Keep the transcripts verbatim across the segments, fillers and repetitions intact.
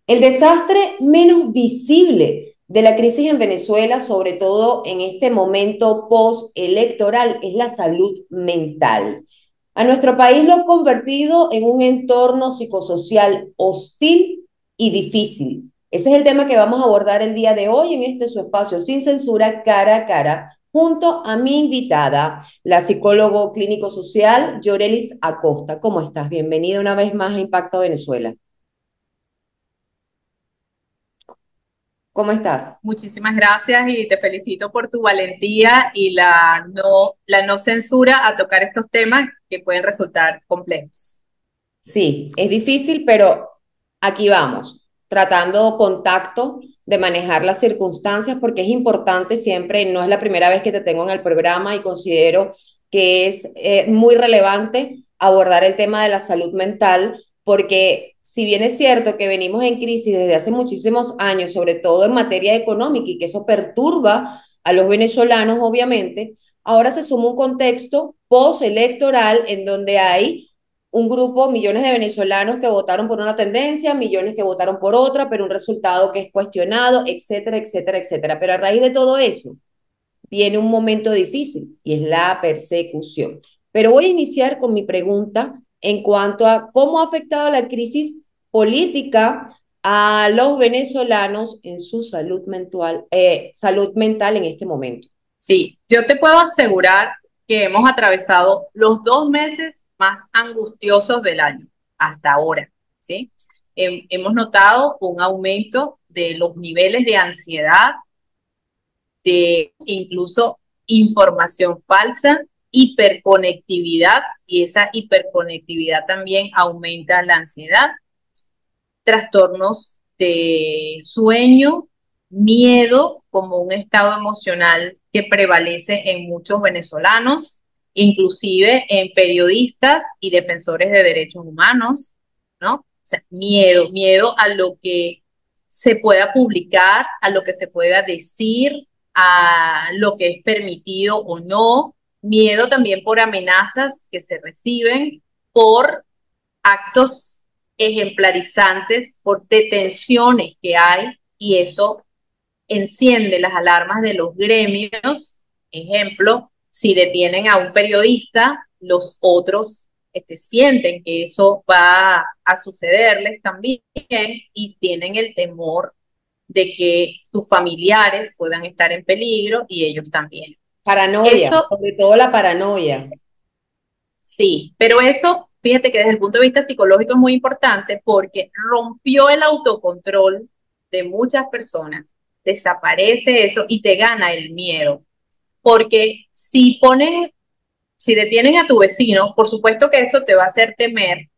El desastre menos visible de la crisis en Venezuela, sobre todo en este momento postelectoral, es la salud mental. A nuestro país lo ha convertido en un entorno psicosocial hostil y difícil. Ese es el tema que vamos a abordar el día de hoy en este su espacio sin censura, cara a cara, junto a mi invitada, la psicólogo clínico social, Yorelis Acosta. ¿Cómo estás? Bienvenida una vez más a Impacto Venezuela. ¿Cómo estás? Muchísimas gracias y te felicito por tu valentía y la no, la no censura a tocar estos temas que pueden resultar complejos. Sí, es difícil, pero aquí vamos, tratando contacto de manejar las circunstancias, porque es importante siempre, no es la primera vez que te tengo en el programa y considero que es eh, muy relevante abordar el tema de la salud mental, porque si bien es cierto que venimos en crisis desde hace muchísimos años, sobre todo en materia económica, y que eso perturba a los venezolanos, obviamente, ahora se suma un contexto postelectoral en donde hay un grupo, millones de venezolanos que votaron por una tendencia, millones que votaron por otra, pero un resultado que es cuestionado, etcétera, etcétera, etcétera. Pero a raíz de todo eso viene un momento difícil y es la persecución. Pero voy a iniciar con mi pregunta en cuanto a cómo ha afectado la crisis política a los venezolanos en su salud mental, eh, salud mental en este momento. Sí, yo te puedo asegurar que hemos atravesado los dos meses más angustiosos del año hasta ahora, ¿sí? Hem- hemos notado un aumento de los niveles de ansiedad, de incluso información falsa, hiperconectividad, y esa hiperconectividad también aumenta la ansiedad, trastornos de sueño, miedo como un estado emocional que prevalece en muchos venezolanos, inclusive en periodistas y defensores de derechos humanos, ¿no? O sea, miedo, miedo a lo que se pueda publicar, a lo que se pueda decir, a lo que es permitido o no, miedo también por amenazas que se reciben, por actos ejemplarizantes, por detenciones que hay, y eso enciende las alarmas de los gremios. Ejemplo, si detienen a un periodista, los otros este, sienten que eso va a sucederles también y tienen el temor de que sus familiares puedan estar en peligro y ellos también. Paranoia, Eso sobre todo la paranoia. sí, pero eso, fíjate que desde el punto de vista psicológico es muy importante porque rompió el autocontrol de muchas personas, desaparece eso y te gana el miedo. Porque si ponen, si detienen a tu vecino, por supuesto que eso te va a hacer temer,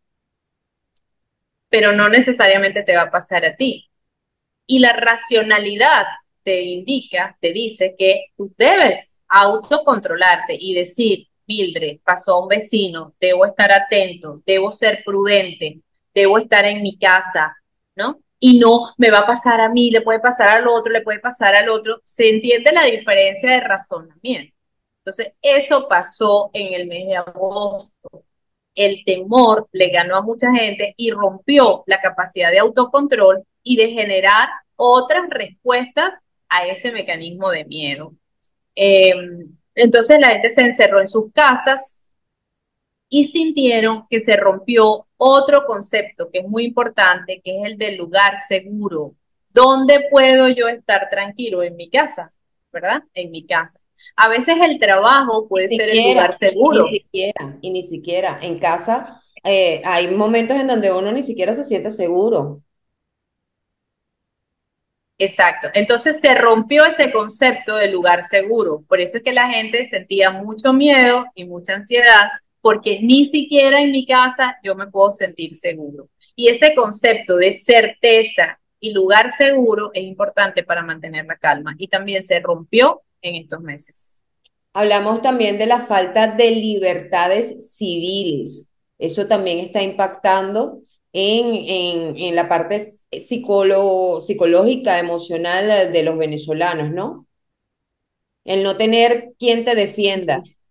pero no necesariamente te va a pasar a ti. Y la racionalidad te indica, te dice que tú debes autocontrolarte y decir, Mildred, pasó a un vecino, debo estar atento, debo ser prudente, debo estar en mi casa, ¿no? Y no me va a pasar a mí, le puede pasar al otro, le puede pasar al otro. Se entiende la diferencia de razonamiento. Entonces, eso pasó en el mes de agosto. El temor le ganó a mucha gente y rompió la capacidad de autocontrol y de generar otras respuestas a ese mecanismo de miedo. Eh, entonces la gente se encerró en sus casas y sintieron que se rompió otro concepto que es muy importante, que es el del lugar seguro. ¿Dónde puedo yo estar tranquilo? En mi casa, ¿verdad? En mi casa. A veces el trabajo Ni puede ser el lugar siquiera, ni seguro. siquiera, y ni siquiera. En casa eh, hay momentos en donde uno ni siquiera se siente seguro. Exacto. Entonces se rompió ese concepto de lugar seguro. Por eso es que la gente sentía mucho miedo y mucha ansiedad, porque ni siquiera en mi casa yo me puedo sentir seguro. Y ese concepto de certeza y lugar seguro es importante para mantener la calma. Y también se rompió en estos meses. Hablamos también de la falta de libertades civiles. Eso también está impactando en, en, en la parte psicólogo, psicológica, emocional de los venezolanos, ¿no? El no tener quien te defienda. Sí,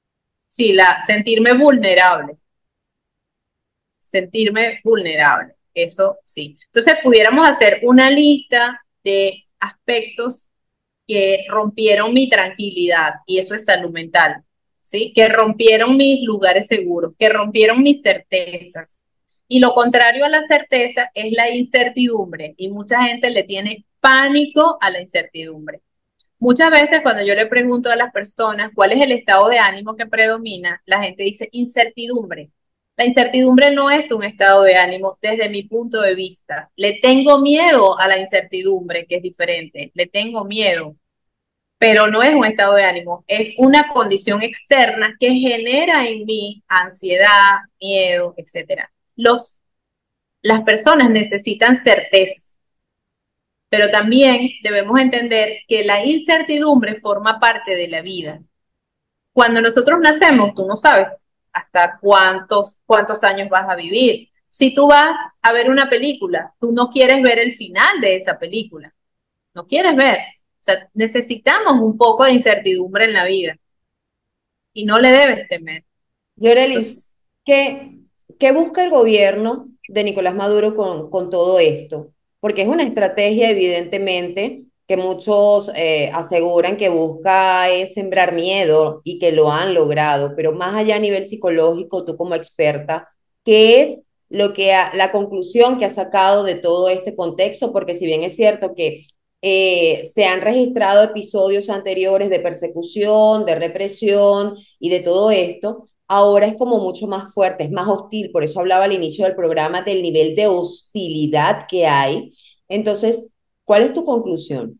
sí, la, sentirme vulnerable, sentirme vulnerable. eso sí. Entonces pudiéramos hacer una lista de aspectos que rompieron mi tranquilidad, y eso es salud mental, ¿sí? Que rompieron mis lugares seguros, que rompieron mis certezas. Y lo contrario a la certeza es la incertidumbre, y mucha gente le tiene pánico a la incertidumbre. Muchas veces cuando yo le pregunto a las personas cuál es el estado de ánimo que predomina, la gente dice incertidumbre. La incertidumbre no es un estado de ánimo desde mi punto de vista. Le tengo miedo a la incertidumbre, que es diferente. Le tengo miedo, pero no es un estado de ánimo. Es una condición externa que genera en mí ansiedad, miedo, etcétera. Los, las personas necesitan certeza, pero también debemos entender que la incertidumbre forma parte de la vida. Cuando nosotros nacemos, tú no sabes hasta cuántos, cuántos años vas a vivir. Si tú vas a ver una película, tú no quieres ver el final de esa película, no quieres ver. O sea, necesitamos un poco de incertidumbre en la vida y no le debes temer. Yorelis, Entonces, ¿qué, qué busca el gobierno de Nicolás Maduro con, con todo esto? Porque es una estrategia, evidentemente, que muchos eh, aseguran que busca es sembrar miedo y que lo han logrado, pero más allá a nivel psicológico, tú como experta, ¿qué es lo que ha- la conclusión que ha sacado de todo este contexto? Porque si bien es cierto que eh, se han registrado episodios anteriores de persecución, de represión y de todo esto, ahora es como mucho más fuerte, es más hostil. Por eso hablaba al inicio del programa del nivel de hostilidad que hay. Entonces, ¿cuál es tu conclusión?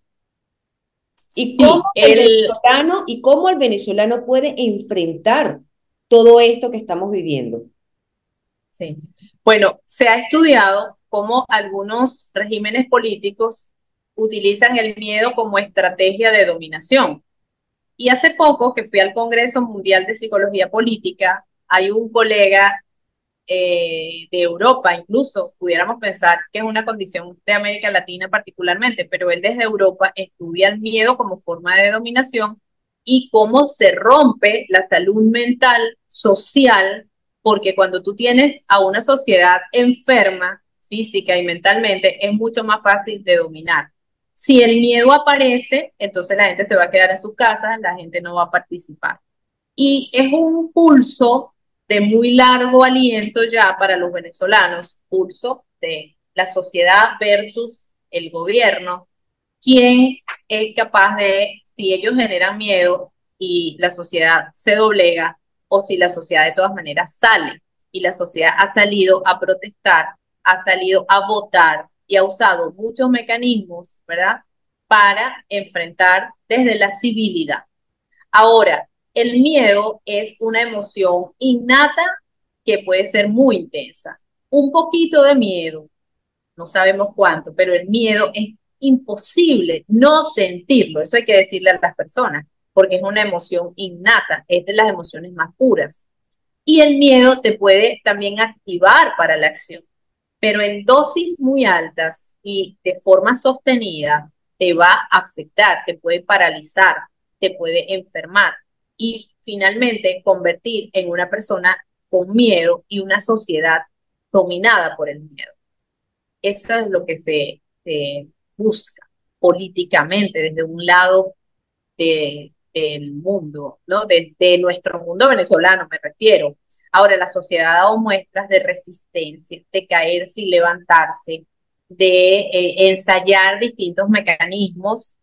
¿Y cómo sí, el el, venezolano y cómo el venezolano puede enfrentar todo esto que estamos viviendo? sí. Bueno, se ha estudiado cómo algunos regímenes políticos utilizan el miedo como estrategia de dominación. Y hace poco que fui al Congreso Mundial de Psicología Política, hay un colega eh, de Europa, incluso pudiéramos pensar que es una condición de América Latina particularmente, pero él desde Europa estudia el miedo como forma de dominación y cómo se rompe la salud mental social, porque cuando tú tienes a una sociedad enferma física y mentalmente, es mucho más fácil de dominar. Si el miedo aparece, entonces la gente se va a quedar en sus casas, la gente no va a participar. Y es un pulso de muy largo aliento ya para los venezolanos, pulso de la sociedad versus el gobierno, quién es capaz de, si ellos generan miedo y la sociedad se doblega, o si la sociedad de todas maneras sale. Y la sociedad ha salido a protestar, ha salido a votar y ha usado muchos mecanismos, ¿verdad?, para enfrentar desde la civilidad. Ahora, el miedo es una emoción innata que puede ser muy intensa. Un poquito de miedo, no sabemos cuánto, pero el miedo es imposible no sentirlo. Eso hay que decirle a las personas, porque es una emoción innata, es de las emociones más puras. Y el miedo te puede también activar para la acción, pero en dosis muy altas y de forma sostenida te va a afectar, te puede paralizar, te puede enfermar y finalmente convertir en una persona con miedo y una sociedad dominada por el miedo. Eso es lo que se, se busca políticamente desde un lado de, del mundo, ¿no? Desde de nuestro mundo venezolano me refiero. Ahora, la sociedad ha dado muestras de resistencia, de caerse y levantarse, de eh, ensayar distintos mecanismos,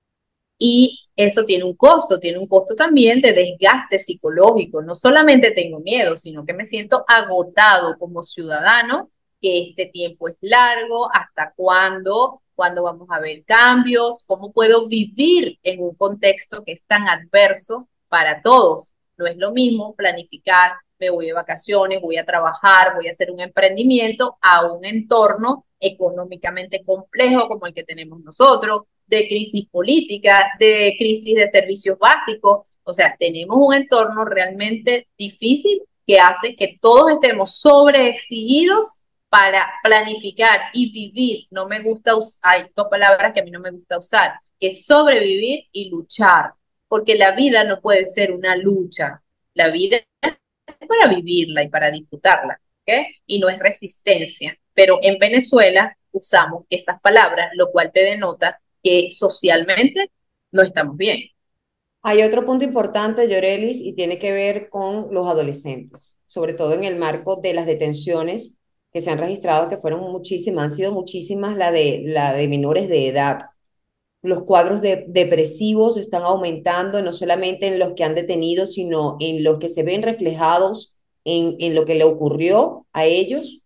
y eso tiene un costo, tiene un costo también de desgaste psicológico. No solamente tengo miedo, sino que me siento agotado como ciudadano, que este tiempo es largo, hasta cuándo, cuándo vamos a ver cambios, cómo puedo vivir en un contexto que es tan adverso para todos. No es lo mismo planificar, me voy de vacaciones, voy a trabajar, voy a hacer un emprendimiento a un entorno económicamente complejo como el que tenemos nosotros, de crisis política, de crisis de servicios básicos. O sea, tenemos un entorno realmente difícil que hace que todos estemos sobreexigidos para planificar y vivir. No me gusta usar, hay dos palabras que a mí no me gusta usar, que es sobrevivir y luchar, porque la vida no puede ser una lucha. La vida es para vivirla y para disfrutarla, ¿ok? Y no es resistencia. pero en Venezuela usamos esas palabras, lo cual te denota que socialmente no estamos bien. Hay otro punto importante, Llorelis, y tiene que ver con los adolescentes, sobre todo en el marco de las detenciones que se han registrado, que fueron muchísimas, han sido muchísimas la de, la de menores de edad. Los cuadros de, depresivos están aumentando, no solamente en los que han detenido, sino en los que se ven reflejados en, en lo que le ocurrió a ellos.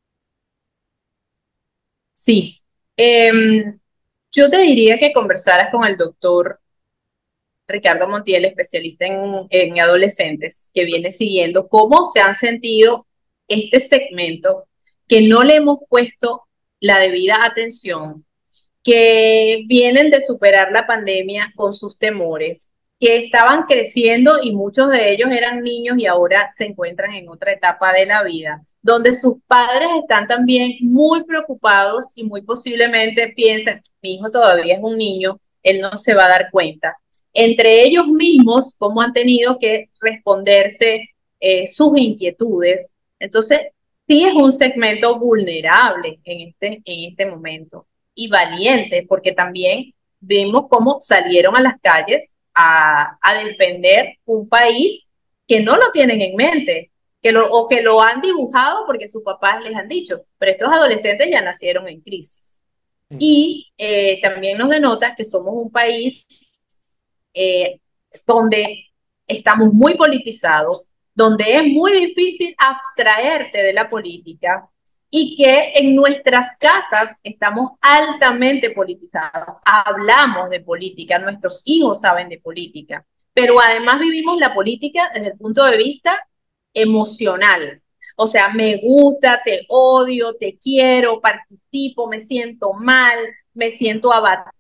Sí, eh, yo te diría que conversaras con el doctor Ricardo Montiel, especialista en, en adolescentes, que viene siguiendo cómo se han sentido este segmento, que no le hemos puesto la debida atención, que vienen de superar la pandemia con sus temores, que estaban creciendo y muchos de ellos eran niños y ahora se encuentran en otra etapa de la vida, donde sus padres están también muy preocupados y muy posiblemente piensan, mi hijo todavía es un niño, él no se va a dar cuenta. Entre ellos mismos, cómo han tenido que responderse eh, sus inquietudes. Entonces, sí es un segmento vulnerable en este, en este momento y valiente, porque también vimos cómo salieron a las calles a, a defender un país que no lo tienen en mente, que lo, o que lo han dibujado porque sus papás les han dicho, pero estos adolescentes ya nacieron en crisis. Y eh, también nos denota que somos un país eh, donde estamos muy politizados, donde es muy difícil abstraerte de la política y que en nuestras casas estamos altamente politizados, hablamos de política, nuestros hijos saben de política, pero además vivimos la política desde el punto de vista emocional. O sea, me gusta, te odio, te quiero, participo, me siento mal, me siento abatida,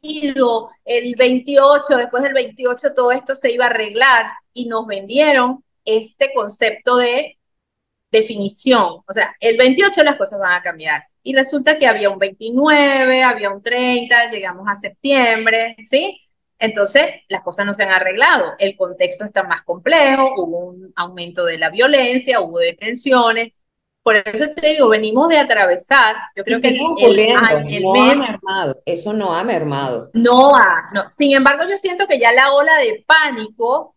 el veintiocho, después del veintiocho todo esto se iba a arreglar y nos vendieron este concepto de definición. O sea, el veintiocho las cosas van a cambiar. Y resulta que había un veintinueve, había un treinta, llegamos a septiembre, ¿sí? Entonces, las cosas no se han arreglado. El contexto está más complejo, hubo un aumento de la violencia, hubo detenciones. Por eso te digo, venimos de atravesar, yo Y creo que sigue el, el, ocurriendo, el no ha mes mermado, eso no ha mermado. no ha, no. Sin embargo, yo siento que ya la ola de pánico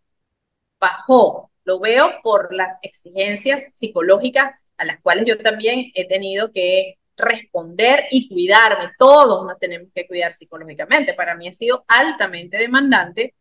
bajó. Lo veo por las exigencias psicológicas a las cuales yo también he tenido que responder y cuidarme. Todos nos tenemos que cuidar psicológicamente. Para mí ha sido altamente demandante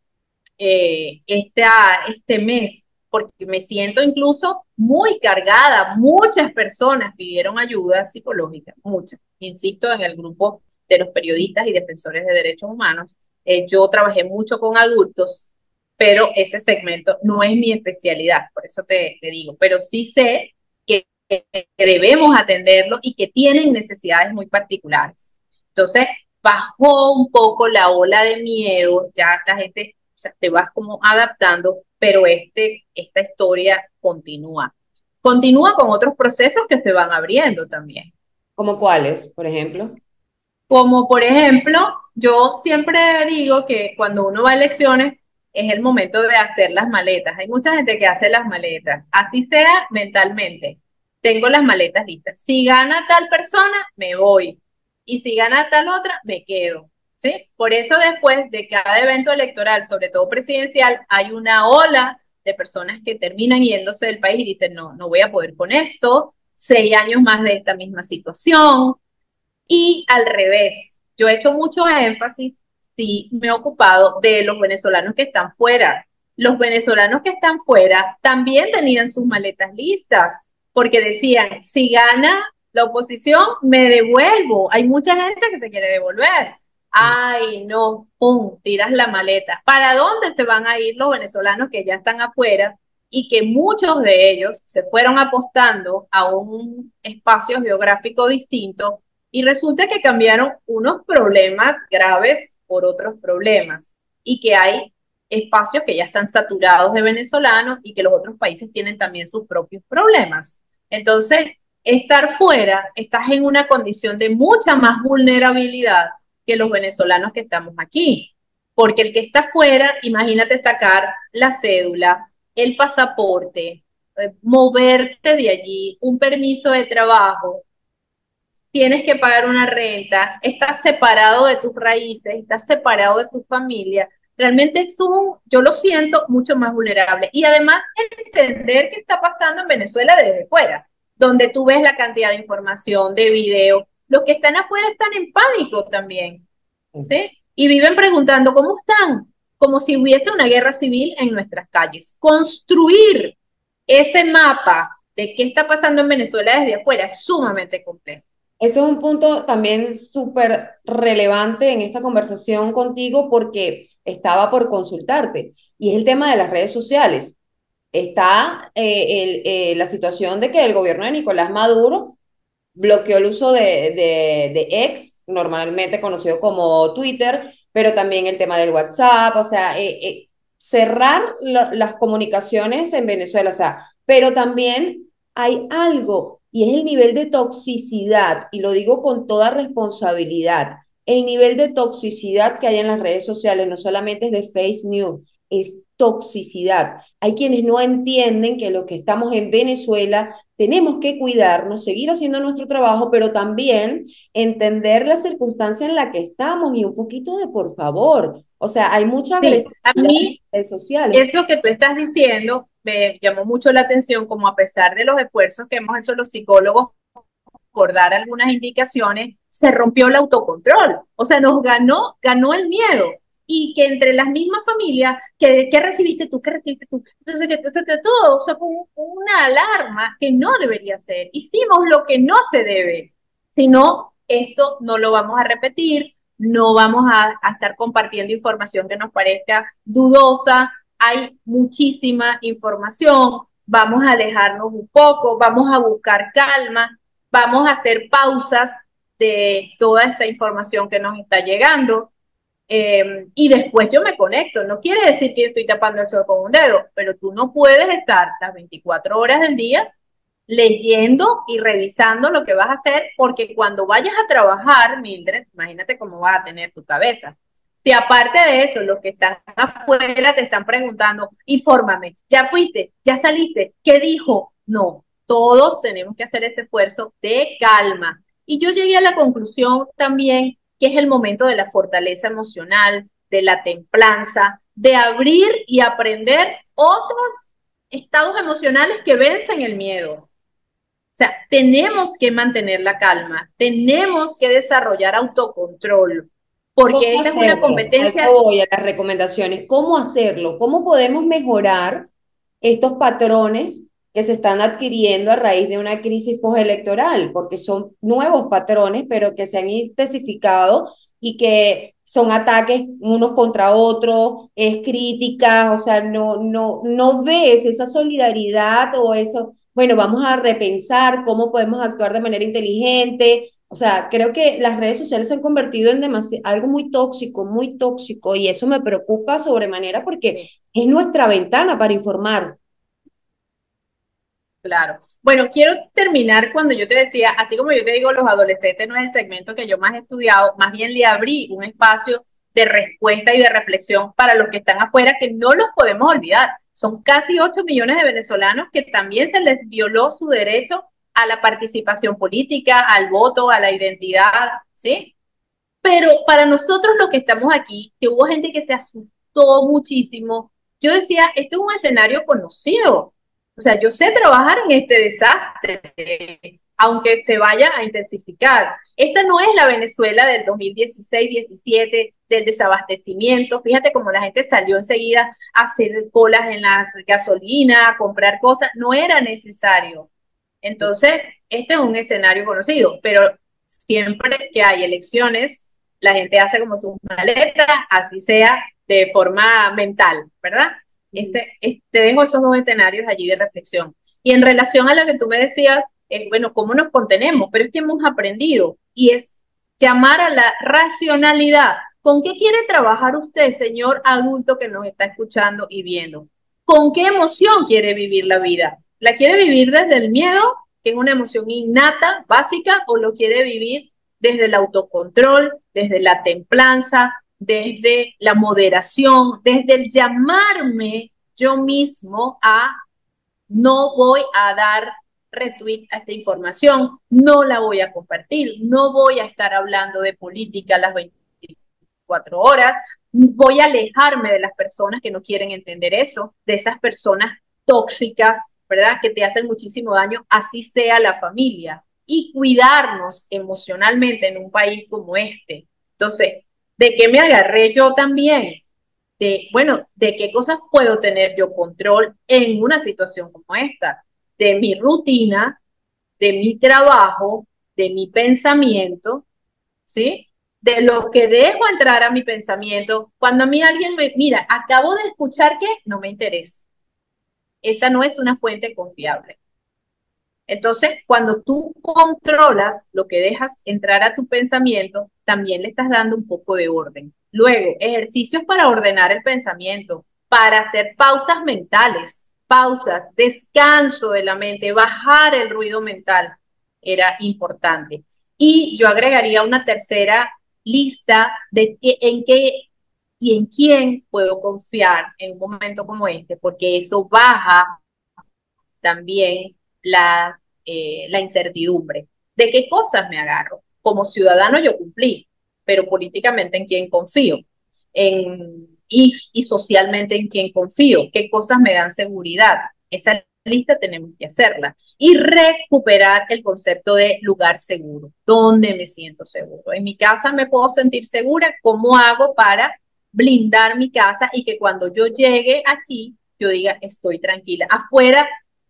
eh, esta, este mes, porque me siento incluso muy cargada. Muchas personas pidieron ayuda psicológica, muchas. Insisto, en el grupo de los periodistas y defensores de derechos humanos. Eh, yo trabajé mucho con adultos, pero ese segmento no es mi especialidad, por eso te, te digo, pero sí sé que, que, debemos atenderlo y que tienen necesidades muy particulares. Entonces, bajó un poco la ola de miedo, ya la gente, o sea, te vas como adaptando, pero este, esta historia continúa. Continúa con otros procesos que se van abriendo también. ¿Cómo cuáles, por ejemplo? Como por ejemplo, yo siempre digo que cuando uno va a elecciones es el momento de hacer las maletas. Hay mucha gente que hace las maletas, así sea mentalmente. Tengo las maletas listas. Si gana tal persona, me voy. Y si gana tal otra, me quedo. ¿Sí? Por eso después de cada evento electoral, sobre todo presidencial, hay una ola de personas que terminan yéndose del país y dicen, no, no voy a poder con esto, seis años más de esta misma situación. Y al revés, yo he hecho mucho énfasis, sí, me he ocupado de los venezolanos que están fuera. Los venezolanos que están fuera también tenían sus maletas listas, porque decían, si gana la oposición, me devuelvo. Hay mucha gente que se quiere devolver. Ay, no, pum, tiras la maleta. ¿Para dónde se van a ir los venezolanos que ya están afuera y que muchos de ellos se fueron apostando a un espacio geográfico distinto? Y resulta que cambiaron unos problemas graves por otros problemas y que hay espacios que ya están saturados de venezolanos y que los otros países tienen también sus propios problemas. Entonces, estar fuera, estás en una condición de mucha más vulnerabilidad que los venezolanos que estamos aquí. Porque el que está fuera, imagínate sacar la cédula, el pasaporte, eh, moverte de allí, un permiso de trabajo, tienes que pagar una renta, estás separado de tus raíces, estás separado de tu familia, realmente es un, yo lo siento, mucho más vulnerable. Y además entender qué está pasando en Venezuela desde fuera, donde tú ves la cantidad de información, de video, los que están afuera están en pánico también, ¿sí? Y viven preguntando, ¿cómo están? Como si hubiese una guerra civil en nuestras calles. Construir ese mapa de qué está pasando en Venezuela desde afuera es sumamente complejo. Ese es un punto también súper relevante en esta conversación contigo porque estaba por consultarte y es el tema de las redes sociales. Está eh, el, eh, la situación de que el gobierno de Nicolás Maduro bloqueó el uso de, de, de X, normalmente conocido como Twitter, pero también el tema del WhatsApp, o sea, eh, eh, cerrar lo, las comunicaciones en Venezuela, o sea, pero también hay algo y es el nivel de toxicidad, y lo digo con toda responsabilidad, el nivel de toxicidad que hay en las redes sociales no solamente es de fake news, es toxicidad. Hay quienes no entienden que los que estamos en Venezuela tenemos que cuidarnos, seguir haciendo nuestro trabajo, pero también entender la circunstancia en la que estamos y un poquito de por favor. O sea, hay mucha Sí, agresividad a en mí redes sociales. eso que tú estás diciendo me llamó mucho la atención, como a pesar de los esfuerzos que hemos hecho los psicólogos por dar algunas indicaciones, se rompió el autocontrol. O sea, nos ganó, ganó el miedo. Y que entre las mismas familias, ¿qué, qué recibiste tú? ¿Qué recibiste tú? Entonces, que entonces, todo, o sea, fue una alarma que no debería ser. Hicimos lo que no se debe. Si no, esto no lo vamos a repetir, no vamos a, a estar compartiendo información que nos parezca dudosa. Hay muchísima información, vamos a alejarnos un poco, vamos a buscar calma, vamos a hacer pausas de toda esa información que nos está llegando. Eh, y después yo me conecto. No quiere decir que estoy tapando el sol con un dedo, pero tú no puedes estar las veinticuatro horas del día leyendo y revisando lo que vas a hacer, porque cuando vayas a trabajar, Mildred, imagínate cómo vas a tener tu cabeza. Si aparte de eso, los que están afuera te están preguntando, infórmame, ya fuiste, ya saliste, ¿qué dijo? No, todos tenemos que hacer ese esfuerzo de calma. Y yo llegué a la conclusión también que es el momento de la fortaleza emocional, de la templanza, de abrir y aprender otros estados emocionales que vencen el miedo. O sea, tenemos que mantener la calma, tenemos que desarrollar autocontrol, ¿Cómo porque esa es una hacerlo? A eso competencia. voy, a las recomendaciones. ¿Cómo hacerlo? ¿Cómo podemos mejorar estos patrones que se están adquiriendo a raíz de una crisis postelectoral? Porque son nuevos patrones, pero que se han intensificado y que son ataques unos contra otros, es críticas, o sea, no, no, no ves esa solidaridad o eso, bueno, vamos a repensar cómo podemos actuar de manera inteligente. O sea, creo que las redes sociales se han convertido en algo muy tóxico, muy tóxico, y eso me preocupa sobremanera porque es nuestra ventana para informar. Claro. Bueno, quiero terminar cuando yo te decía, así como yo te digo, los adolescentes no es el segmento que yo más he estudiado, más bien le abrí un espacio de respuesta y de reflexión para los que están afuera, que no los podemos olvidar. Son casi ocho millones de venezolanos que también se les violó su derecho a la participación política, al voto, a la identidad, ¿sí? Pero para nosotros los que estamos aquí, que hubo gente que se asustó muchísimo, yo decía, este es un escenario conocido. O sea, yo sé trabajar en este desastre, aunque se vaya a intensificar. Esta no es la Venezuela del dos mil dieciséis diecisiete, del desabastecimiento. Fíjate cómo la gente salió enseguida a hacer colas en la gasolina, a comprar cosas. No era necesario. Entonces, este es un escenario conocido, pero siempre que hay elecciones, la gente hace como sus maletas, así sea de forma mental, ¿verdad? Este, este, te dejo esos dos escenarios allí de reflexión. Y en relación a lo que tú me decías, es, bueno, ¿cómo nos contenemos? Pero es que hemos aprendido y es llamar a la racionalidad. ¿Con qué quiere trabajar usted, señor adulto que nos está escuchando y viendo? ¿Con qué emoción quiere vivir la vida? ¿La quiere vivir desde el miedo, que es una emoción innata, básica, o lo quiere vivir desde el autocontrol, desde la templanza, desde la moderación, desde el llamarme yo mismo a no voy a dar retweet a esta información, no la voy a compartir, no voy a estar hablando de política las veinticuatro horas, voy a alejarme de las personas que no quieren entender eso, de esas personas tóxicas, ¿verdad? Que te hacen muchísimo daño, así sea la familia, y cuidarnos emocionalmente en un país como este. Entonces, ¿de qué me agarré yo también? De, bueno, ¿de qué cosas puedo tener yo control en una situación como esta? De mi rutina, de mi trabajo, de mi pensamiento, ¿sí? De lo que dejo entrar a mi pensamiento. Cuando a mí alguien me, mira, acabo de escuchar que no me interesa. Esa no es una fuente confiable. Entonces, cuando tú controlas lo que dejas entrar a tu pensamiento, también le estás dando un poco de orden. Luego, ejercicios para ordenar el pensamiento, para hacer pausas mentales, pausas, descanso de la mente, bajar el ruido mental, era importante. Y yo agregaría una tercera lista de qué, en qué y en quién puedo confiar en un momento como este, porque eso baja también la, eh, la incertidumbre. ¿De qué cosas me agarro? Como ciudadano yo cumplí, pero políticamente en quién confío, en, y, y socialmente en quién confío, qué cosas me dan seguridad. Esa lista tenemos que hacerla y recuperar el concepto de lugar seguro. ¿Dónde me siento seguro? En mi casa me puedo sentir segura. ¿Cómo hago para blindar mi casa y que cuando yo llegue aquí yo diga estoy tranquila? Afuera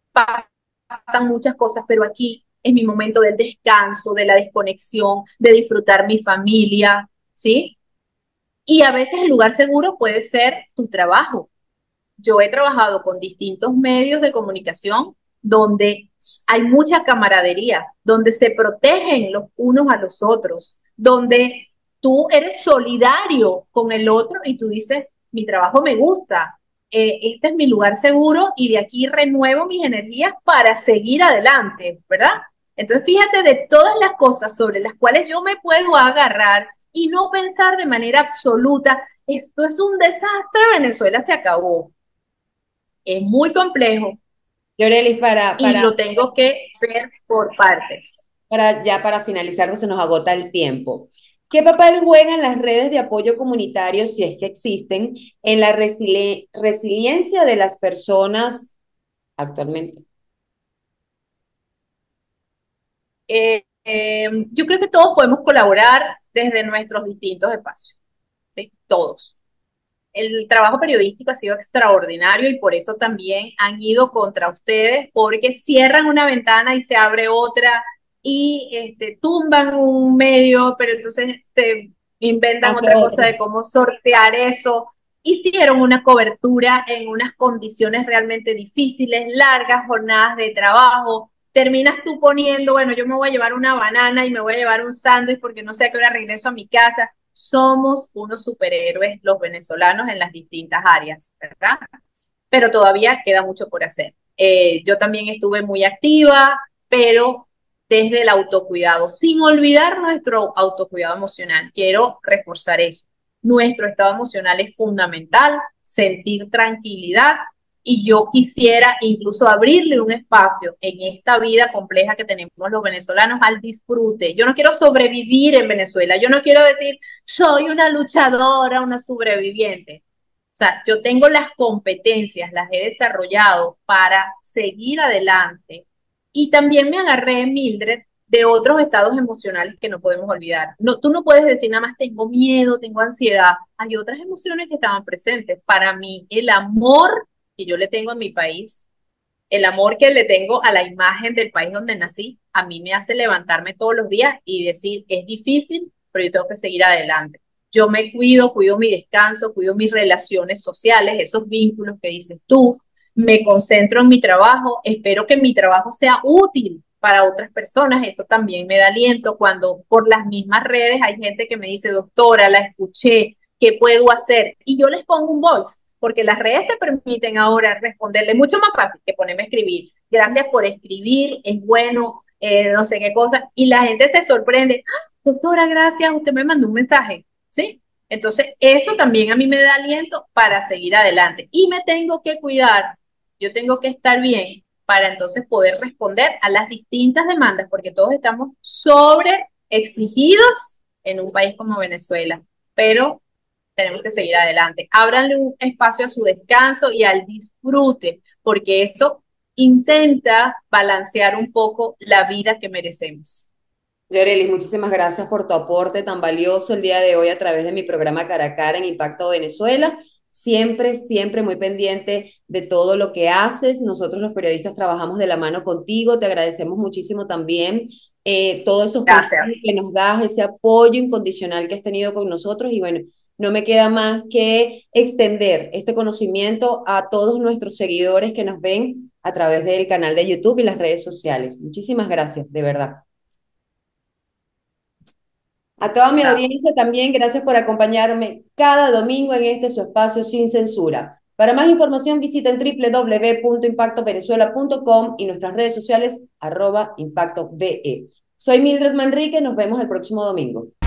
pasan muchas cosas, pero aquí es mi momento del descanso, de la desconexión, de disfrutar mi familia, ¿sí? Y a veces el lugar seguro puede ser tu trabajo. Yo he trabajado con distintos medios de comunicación donde hay mucha camaradería, donde se protegen los unos a los otros, donde tú eres solidario con el otro y tú dices, mi trabajo me gusta, eh, este es mi lugar seguro y de aquí renuevo mis energías para seguir adelante, ¿verdad? Entonces fíjate de todas las cosas sobre las cuales yo me puedo agarrar y no pensar de manera absoluta, esto es un desastre, Venezuela se acabó. Es muy complejo Yorelis, para, y para, lo tengo que ver por partes. para, ya para finalizar, pues se nos agota el tiempo. ¿Qué papel juegan las redes de apoyo comunitario, si es que existen, en la resili resiliencia de las personas actualmente? Eh, eh, yo creo que todos podemos colaborar desde nuestros distintos espacios, ¿sí? Todos. El trabajo periodístico ha sido extraordinario y por eso también han ido contra ustedes, porque cierran una ventana y se abre otra y este, tumban un medio, pero entonces te inventan Hace otra cosa otro. de cómo sortear eso. Hicieron una cobertura en unas condiciones realmente difíciles, largas jornadas de trabajo. Terminas tú poniendo, bueno, yo me voy a llevar una banana y me voy a llevar un sándwich porque no sé a qué hora regreso a mi casa. Somos unos superhéroes los venezolanos en las distintas áreas, ¿verdad? Pero todavía queda mucho por hacer. Eh, yo también estuve muy activa, pero desde el autocuidado, sin olvidar nuestro autocuidado emocional. Quiero reforzar eso. Nuestro estado emocional es fundamental, sentir tranquilidad y yo quisiera incluso abrirle un espacio en esta vida compleja que tenemos los venezolanos al disfrute. Yo no quiero sobrevivir en Venezuela, yo no quiero decir soy una luchadora, una sobreviviente. O sea, yo tengo las competencias, las he desarrollado para seguir adelante. Y también me agarré, Mildred, de otros estados emocionales que no podemos olvidar. No, tú no puedes decir nada más tengo miedo, tengo ansiedad. Hay otras emociones que estaban presentes. Para mí, el amor que yo le tengo a mi país, el amor que le tengo a la imagen del país donde nací, a mí me hace levantarme todos los días y decir, es difícil, pero yo tengo que seguir adelante. Yo me cuido, cuido mi descanso, cuido mis relaciones sociales, esos vínculos que dices tú, me concentro en mi trabajo, espero que mi trabajo sea útil para otras personas, eso también me da aliento cuando por las mismas redes hay gente que me dice, doctora, la escuché, ¿qué puedo hacer? Y yo les pongo un voice, porque las redes te permiten ahora responderle mucho más fácil que ponerme a escribir. Gracias por escribir, es bueno, eh, no sé qué cosa, y la gente se sorprende, ¡ah, doctora, gracias, usted me mandó un mensaje, ¿sí? Entonces, eso también a mí me da aliento para seguir adelante. Y me tengo que cuidar, yo tengo que estar bien, para entonces poder responder a las distintas demandas, porque todos estamos sobre exigidos en un país como Venezuela, pero tenemos que seguir adelante. Ábranle un espacio a su descanso y al disfrute, porque eso intenta balancear un poco la vida que merecemos. Llorelis, muchísimas gracias por tu aporte tan valioso el día de hoy a través de mi programa Cara a Cara en Impacto Venezuela. Siempre, siempre muy pendiente de todo lo que haces. Nosotros los periodistas trabajamos de la mano contigo. Te agradecemos muchísimo también eh, todos esos consejos Gracias. que nos das, ese apoyo incondicional que has tenido con nosotros. Y bueno, no me queda más que extender este conocimiento a todos nuestros seguidores que nos ven a través del canal de YouTube y las redes sociales. Muchísimas gracias, de verdad. A toda mi Chao. audiencia también, gracias por acompañarme cada domingo en este su espacio sin censura. Para más información visiten w w w punto impacto venezuela punto com y nuestras redes sociales arroba impacto ve. Soy Mildred Manrique, nos vemos el próximo domingo.